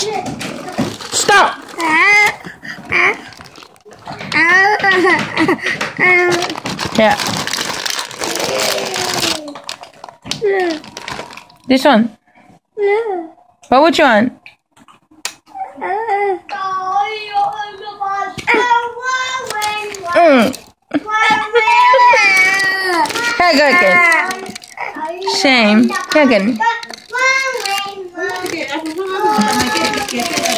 Stop. Yeah. This one. What would you want? Here, go again. Shame. Here again.